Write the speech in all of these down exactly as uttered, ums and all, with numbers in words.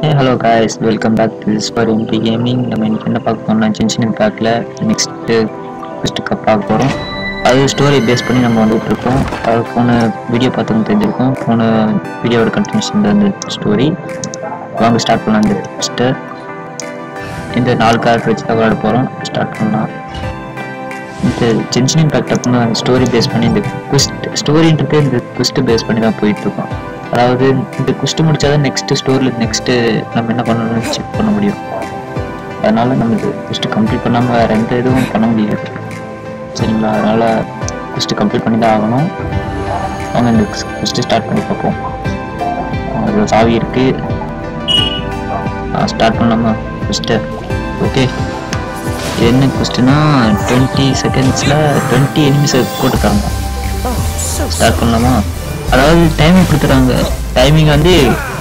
Hey, hello guys, welcome back to this for M P Gaming. நம்ம இன்னைக்கு என்ன பார்க்க போறோம்னா Genshin Impactல நெக்ஸ்ட் ஃபர்ஸ்ட் கப் பார்க்க போறோம். அது ஸ்டோரி பேஸ் பண்ணி நம்ம வந்துட்டு இருக்கோம். அது போன வீடியோ பார்த்தவங்க தெரிஞ்சிருக்கும். போன வீடியோவோட கண்டினியூஷன் தான் இந்த ஸ்டோரி. வாங்க ஸ்டார்ட் பண்ணலாம். இந்த ஃபர்ஸ்ட் இந்த நாலு கேரக்டர் வச்சு தான் விளையாட போறோம். ஸ்டார்ட் பண்ணலாம். இந்த Genshin Impact அப்படின்னா ஸ்டோரி பேஸ் பண்ணி இந்த குஸ்ட் ஸ்டோரின்றது இந்த குஸ்ட் பேஸ் பண்ணி தான் போயிட்டு இருக்கோம். அதாவது இந்த குஸ்ட் முடிச்சாதான் நெக்ஸ்ட் ஸ்டோரியில் நெக்ஸ்ட்டு நம்ம என்ன பண்ணணும்னு செக் பண்ண முடியும். அதனால் நம்ம இது குஸ்ட் கம்ப்ளீட் பண்ணாமல் வேறு எந்த இதுவும் பண்ண முடியாது. சரிங்களா? அதனால் குஸ்ட் கம்ப்ளீட் பண்ணி தான் ஆகணும். அவங்க இந்த குஸ்ட்டு ஸ்டார்ட் பண்ணி பார்ப்போம். அது சாவி இருக்குது. ஸ்டார்ட் பண்ணலாமா குஸ்ட்டு? ஓகே. என்ன குஸ்ட்டுனா டுவெண்ட்டி செகண்ட்ஸில் டுவெண்ட்டி எனிமிஸை போட்டுருக்காங்க. ஸ்டார்ட் பண்ணலாமா? அதாவது டைமிங் கொடுத்துறாங்க. டைமிங் வந்து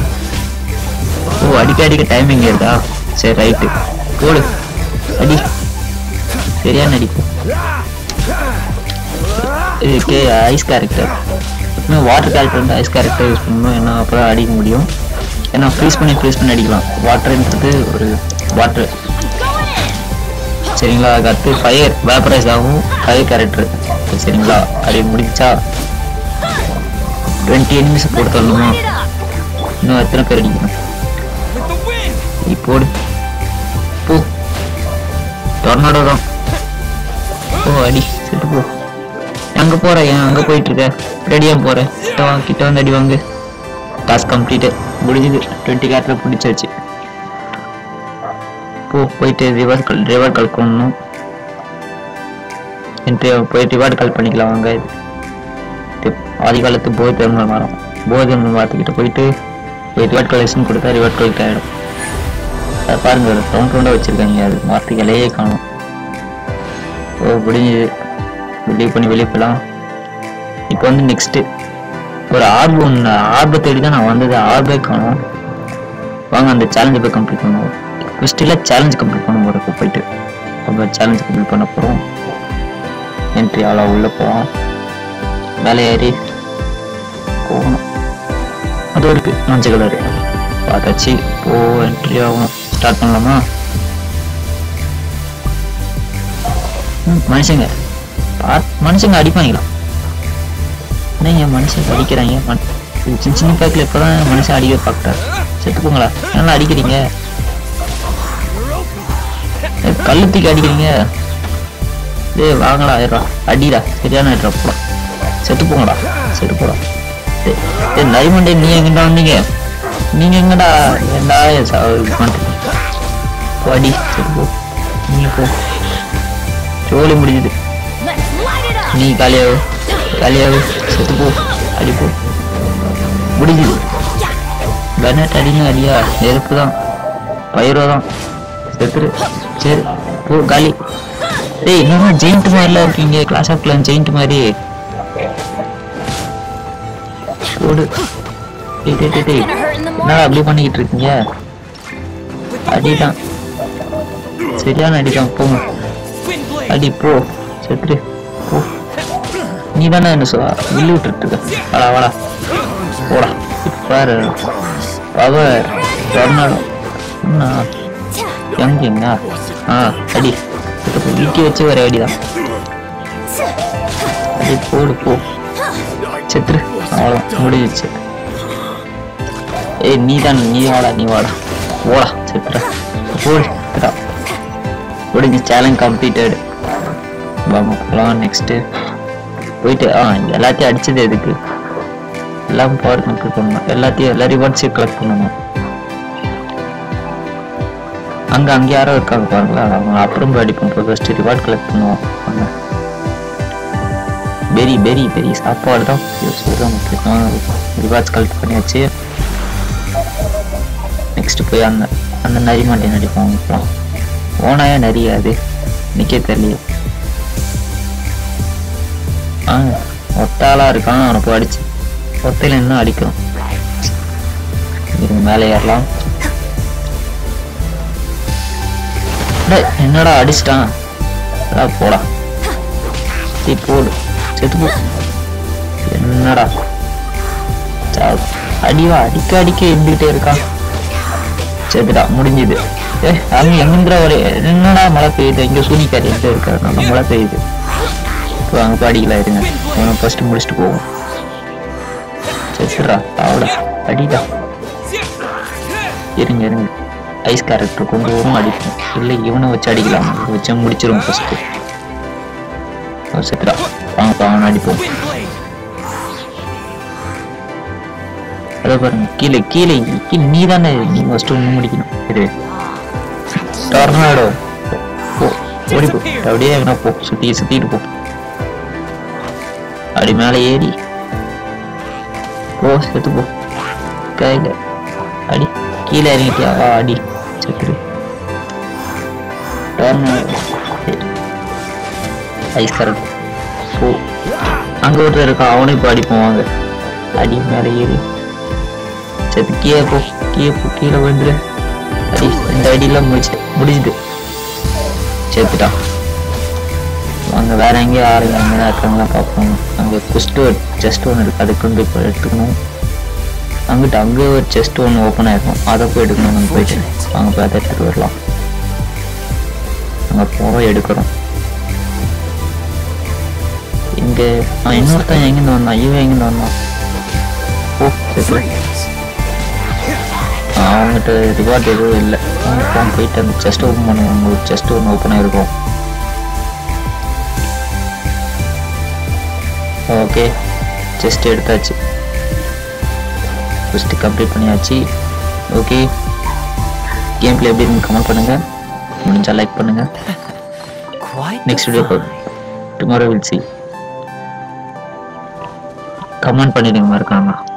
ஓ அடிக்க அடிக்க டைமிங் இருக்கா? சரி ரைட்டு போடு அடி. சரியான அடிக்கும். இதுக்கு ஐஸ் கேரக்டர் எப்பவுமே வாட்டர் கேரக்டர் வந்து ஐஸ் கேரக்டர் யூஸ் பண்ணணும். ஏன்னா அப்போ தான் அடிக்க முடியும். ஏன்னா ஃப்ரீஸ் பண்ணி ஃப்ரீஸ் பண்ணி அடிக்கலாம். வாட்டர்ன்றது ஒரு வாட்டர். சரிங்களா? அதுக்கு அடுத்து ஃபயர் வேப்பரைஸ் ஆகும். Fire character. சரிங்களா? அடி முடிச்சா டுவெண்ட்டி எனிமிஸ் போட்டு தரணுமா? இன்னும் எத்தனை பேர் அடிக்கணும்? நீ போடு போ. டொர்னாடோ தான். ஓ அடி செட்டு போ. அங்கே போகிற ஏன் அங்கே போயிட்டு இருக்க? ரெடியாக போகிறேன். கிட்ட வாங்க கிட்ட வந்து அடி வாங்க. டாஸ்க் கம்ப்ளீட்டு முடிஞ்சுது. டுவெண்ட்டி கேரக்டர் பிடிச்சாச்சு. போ போயிட்டு ரிவார்ட் கால் ரிவார்ட் கால் பண்ணணும். என்ட்ரி போய் ரிவார்டு கால் பண்ணிக்கலாம். வாங்க ஆதி காலத்து போதை திருமணம் வரும். போதை திருமணம் வார்த்தைக்கிட்ட போயிட்டு போய் ரிவார்ட் கலெக்ஷன் கொடுத்தா ரிவார்ட் கலெக்ட் ஆகிடும். அதை பாருங்க ரவுண்ட் ரவுண்டாக வச்சுருக்காங்க. அது வார்த்தைகளையே காணும். ஓ முடிஞ்சு வெளியே பண்ணி வெளியே போகலாம். இப்போ வந்து நெக்ஸ்ட்டு ஒரு ஆர்பு ஒன்று ஆர்பை தேடி தான் நான் வந்தது. ஆர்பே காணும். வாங்க அந்த சேலஞ்சை போய் கம்ப்ளீட் பண்ணுவோம். ஃபஸ்ட்டில் சேலஞ்ச் கம்ப்ளீட் பண்ண போகிறப்ப போயிட்டு அப்போ சேலஞ்ச் கம்ப்ளீட் பண்ண போகிறோம். என்ட்ரி ஆளாக உள்ளே போவோம். மேலே ஏறி போகணும். அதுவும் இருக்குது மஞ்சள் கலரு பார்த்தாச்சு. போ என்ட்ரி ஆகும். ஸ்டார்ட் பண்ணலாமா? மனுஷங்க பா மனுஷங்க அடிப்பாங்களா? என்னங்க மனுஷங்க அடிக்கிறாங்க? சின்ன சின்ன பேக்கில் இப்போ தான் மனுஷன் அடிக்க பார்க்குறாரு. செத்துப்போங்களா? நல்லா அடிக்கிறீங்க. கல்லுத்திக்கு அடிக்கிறீங்க. ஏ வாங்கடா ஆயிரம் அடிடா. சரியான ஆயிரம் போடா. செத்து போங்கடா. செத்து போடா. ஏ நரிமண்டே நீ எங்கடா வந்தீங்க? நீங்க எங்கடா ஏண்டா பண்ணுறீங்க? அடி செத்து போ. நீ போ. ஜோலி முடிஞ்சுது. நீ காலியாவு காலியாவு. செத்து போ. அடி போ. முடிஞ்சுது. கனட் அடிங்க அடியா. நெருப்பு தான் பயிரோ தான். செத்துரு. சரி போ காலி. ஏய் இன்னும் ஜெயிண்ட் மாதிரிலாம் இருக்கீங்க. கிளாஸ் ஆஃப் கிளான் ஜெயிண்ட் மாதிரி போடு. என்ன அப்படி பண்ணிக்கிட்டு இருக்கீங்க? அடிதான் சரியான அடிதான். போங்க அடி போ. செத்துரு போ. நீ தானே என்ன சொல்ல வில்லு விட்டுட்டு இருக்க? வாடா வாடா போடா. பாரு பவர் டொர்னாடோ என்ன எங்கேங்க? ஆ அடி வீட்டி வச்சு வர அடிதான். அடி போடு போ. செத்துரு. அவ்வளோ முடிஞ்சிச்சு. ஏய் நீ தான் நீ வாடா நீ வாடா போடா. செத்துற போடு. முடிஞ்சு சேலஞ்ச் கம்ப்ளீட்டட். வாங்க போகலாம். நெக்ஸ்ட்டு போயிட்டு ஆ எல்லாத்தையும் அடிச்சது எதுக்கு? எல்லாம் பவர் கம்ப்ளீட் பண்ணணும். எல்லாத்தையும் எல்லா ரிவார்ட்ஸையும் கலெக்ட் பண்ணணும். அங்கே அங்கே யாரோ இருக்காங்க பாருங்களா. அவங்க அப்புறம் அடிப்போம். போய் ஃபஸ்ட்டு ரிவார்ட் கலெக்ட் பண்ணுவோம். அங்கே பெரி பெரி பெரி சாப்பாடு தான் முக்கியம். ரிவார்ட்ஸ் கலெக்ட் பண்ணியாச்சு. நெக்ஸ்ட்டு போய் அந்த அந்த நரி மாட்டே நடிப்போம். இப்போலாம் ஓனாயா நிறைய அது நிற்க தெரியலையே. ஆ ஒட்டாளாக இருக்கான். அவனை போய் அடிச்சு ஒத்தையில் இன்னும் அடிக்கணும். இதுக்கு மேலே ஏறலாம். என்னடா அடிச்சிட்டான்? போடா டீ போடு. செத்து போ. என்னடா அடிவா அடிக்க அடிக்க இருந்துகிட்டே இருக்கான். செத்துடா முடிஞ்சுது. ஏ அங்கே எங்கிருந்துடா ஒரு என்னடா மழை பெய்யுது, இங்கே சூனிக்காரி எங்கே இருக்காரு, நல்லா மழை பெய்யுது. இப்போ அங்கே பாடிக்கலாம் இருங்க, அவனை ஃபஸ்ட்டு முடிச்சுட்டு போவோம். செத்துடா அவடா அடிடா. இருங்க இருங்க ஐஸ் கேரக்டர் கொண்டு வரும் அடிப்போம், இல்லை இவனை வச்சு அடிக்கலாம், வச்சு முடிச்சிடும் ஃபஸ்ட்டு. செத்துடா வாங்கப்பா அவனை அடிப்போம். அதை பாருங்க கீழே கீழே கீழே நீ தானே, நீ ஃபஸ்ட்டு ஒன்று முடிக்கணும். இது டொர்னாடோ போ ஓடி போ, அப்படியே எங்கன்னா போ, சுற்றி சுற்றிட்டு போ. அப்படி மேலே ஏறி போ, செத்து போ. கையில் அடி, கீழே இறங்கிட்டியா அடி செத்துரு. டொர்னாடோ ஐஸ் கரெக்ட் போ. அங்கே ஒருத்தர் இருக்கான், அவனே இப்போ அடிப்போம் வாங்க. அடி மேலே ஏறி செத்து கீழே போ, கீழே போ, கீழே வந்துடு. அடி இந்த அடியெல்லாம் முடிச்சு முடிஞ்சுது, சேர்த்துட்டான். அங்கே வேற எங்கேயும் ஆளுங்க அங்கே இருக்காங்களா பார்ப்போம். அங்கே குஸ்ட்டு ஒரு செஸ்ட் ஒன்று இருக்குது, அதுக்கு வந்து இப்போ எடுத்துக்கணும். அங்கிட்ட அங்கே ஒரு செஸ்ட் ஒன்று ஓப்பன் ஆகிருக்கும், அதை போய் எடுக்கணும். அங்கே போயிட்டு அங்கே போய் அதை எடுத்துகிட்டு வரலாம். அங்கே போக எடுக்கிறோம். இங்கே இன்னொருத்தன் எங்கேருந்து வந்தான், இவன் எங்கேருந்து வந்தான். ஓ சரி, அவங்ககிட்ட ரிவார்ட் எதுவும் இல்லை. அவங்க போயிட்டு அந்த செஸ்ட் ஓப்பன் பண்ணுவாங்க, ஒரு செஸ்ட் ஒன்று ஓப்பன் ஆகிருக்கும். ஓகே செஸ்ட் எடுத்தாச்சு, ஃபஸ்ட்டு கம்ப்ளீட் பண்ணியாச்சு. ஓகே கேம் பிளே எப்படி இருக்குன்னு கமெண்ட் பண்ணுங்கள், முடிஞ்சால் லைக் பண்ணுங்கள். Next video tomorrow will see. Comment பண்ணிடுங்க மறக்காம.